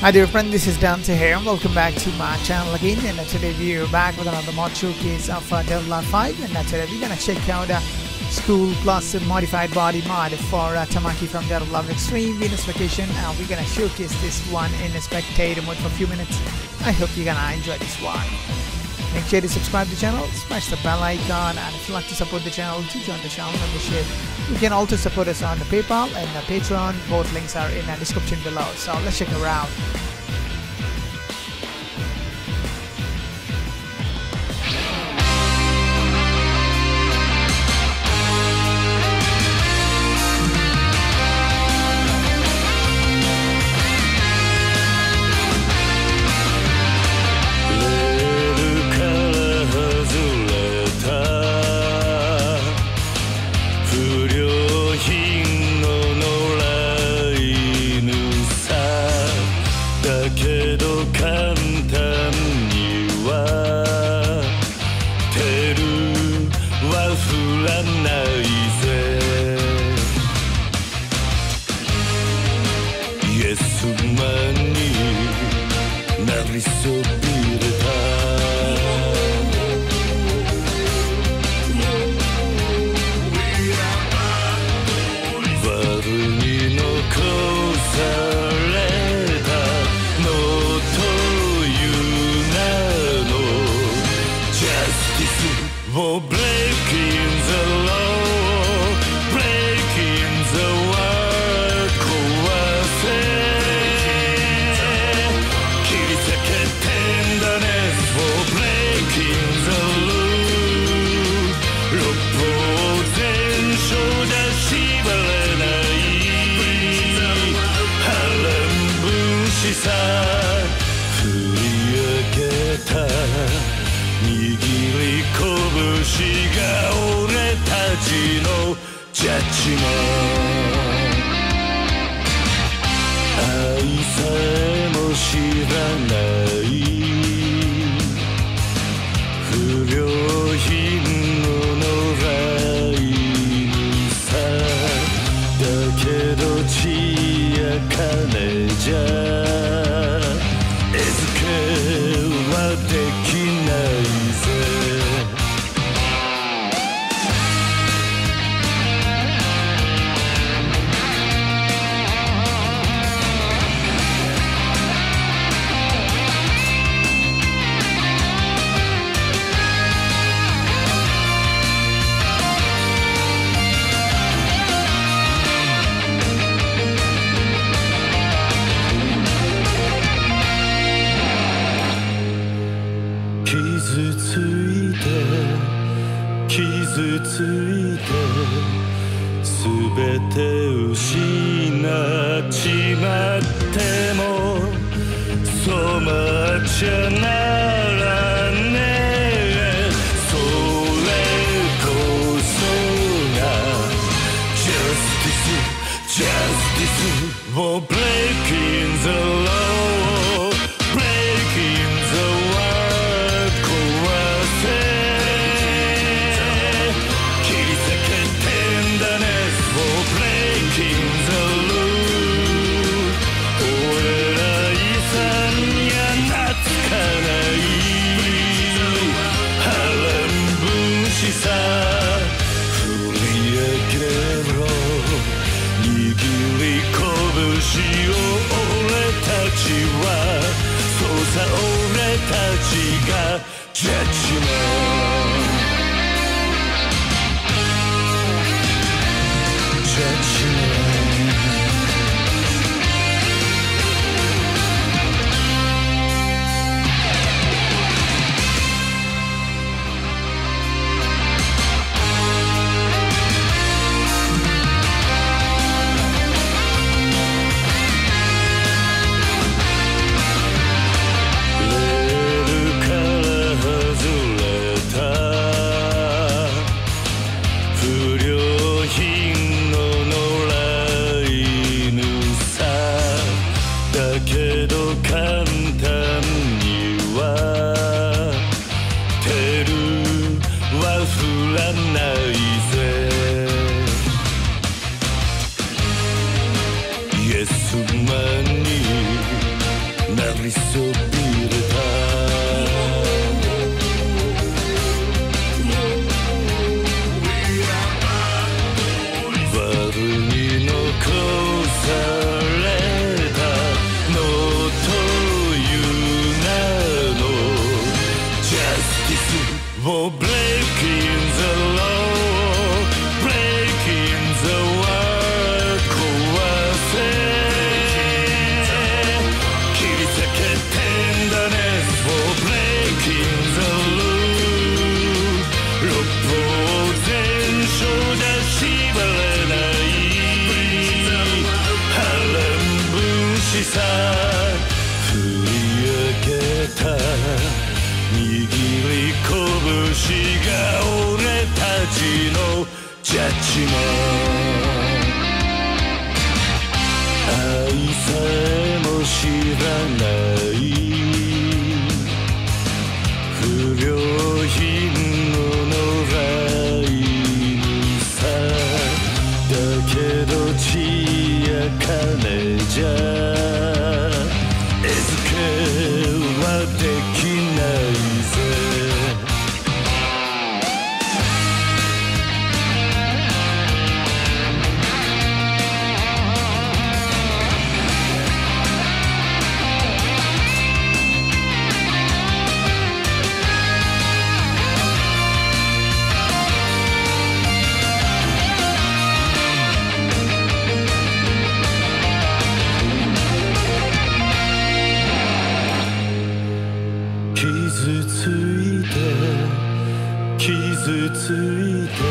Hi dear friend, this is Dante here and welcome back to my channel again, and today we are back with another mod showcase of Devil Live 5, and today we're gonna check out School Plus Modified Body mod for Tamaki from Devil Live Extreme Venus Vacation. We're gonna showcase this one in a spectator mode for a few minutes. I hope you're gonna enjoy this one. Make sure to subscribe to the channel, smash the bell icon, and if you'd like to support the channel, to join the channel membership. You can also support us on the PayPal and the Patreon. Both links are in the description below. So let's check it out. For breaking the law, breaking the world, 壊せ切り裂けtenderness for breaking the rule 六法全書じゃ縛れない波乱分子さ振り上げた握り拳が俺たちのジャッジメント愛さえも知らない不良品の野良犬さだけど血や金じゃ餌付けはできない傷ついて全て失っちまってもそうまっちゃならねえそれこそが Justice for breaking the law breaking the world 壊せさ振り上げろ握り拳を俺たちはそうさ俺たちがジャッジメントジャッジメントYes, money りそびれた悪に残されたのという名の Justice for breaking the law breaking the world 壊せ切り裂け Tenderness for breaking the rule 六法全書じゃ縛れない波乱分子さ振り上げた握り拳が俺たちのジャッジメント愛さえも知らない不良品の野良犬さだけど血や金じゃ餌付けはできないぜ傷ついて傷ついて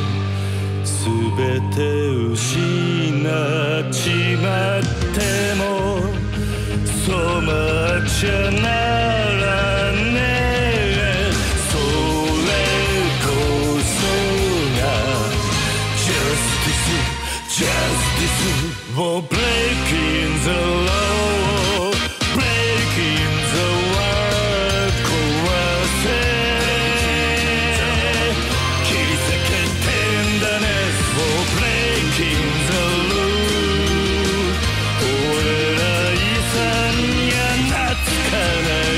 全て失っちまっても染まっちゃならねえそれこそが Justice for breaking the law breaking the world 壊せ切り裂け Tenderness for breaking the rule 俺ら遺産や懐かない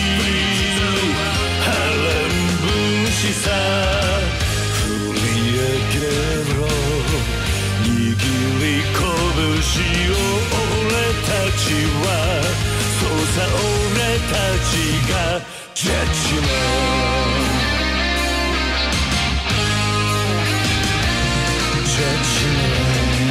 波乱分子さ振り上げろ握り拳を俺たちはそうさ俺たちがジャッジメントジャッジメント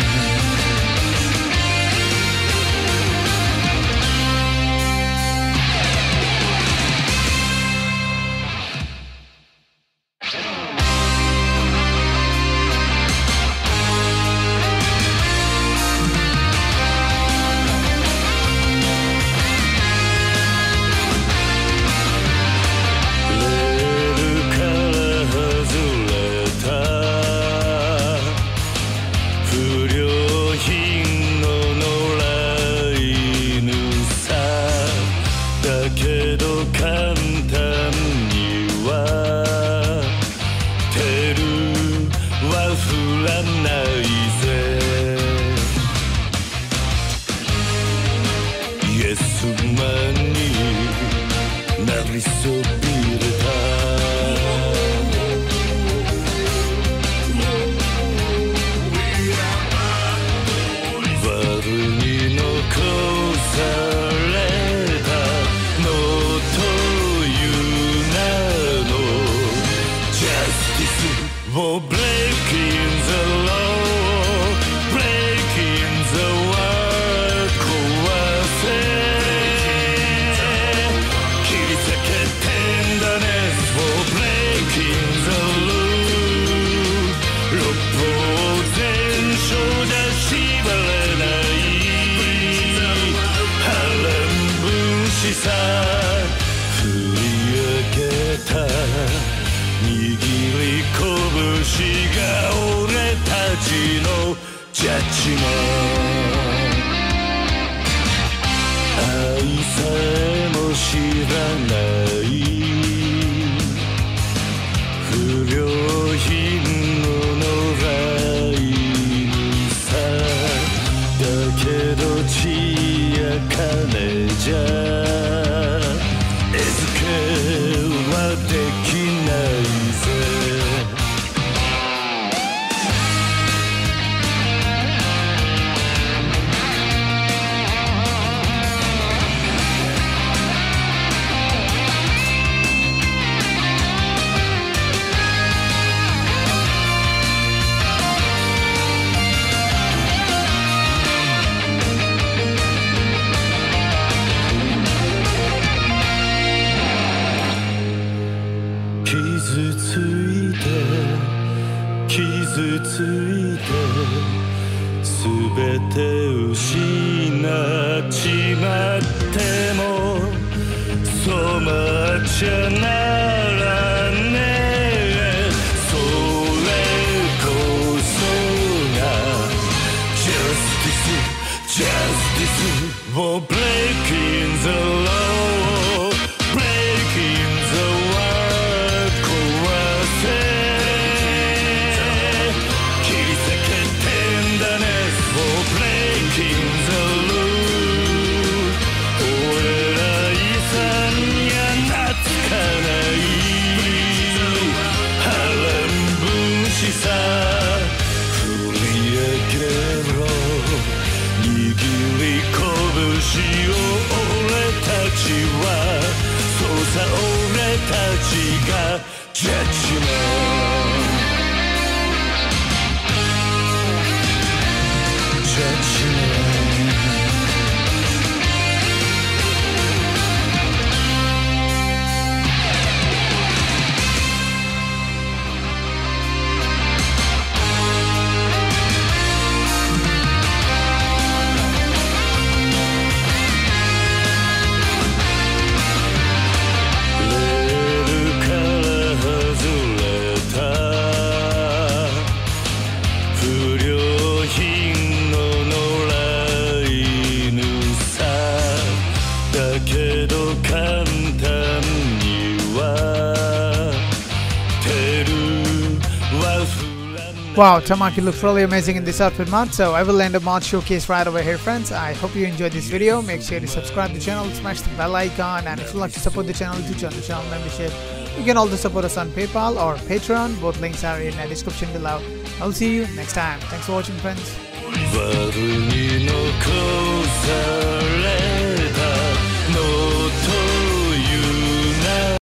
For breaking the law, breaking the world 壊せ切り裂けて命や金じゃ餌付けはできないぜ傷ついて全て失っちまっても染まっちゃならねえそれこそが Justice for breaking the law breaking the world 壊せ切り裂けてんだね for breaking the rule 俺ら遺産や懐かない波乱分子さ振り上げろ握り拳を俺たちはそうさ俺たちがジャッジメント Wow, Tamaki looks really amazing in this outfit mod, so I will end a mod showcase right over here, friends. I hope you enjoyed this video. Make sure to subscribe to the channel, smash the bell icon, and if you'd like to support the channel, do join the channel membership. You can also support us on PayPal or Patreon. Both links are in the description below. I'll see you next time. Thanks for watching, friends.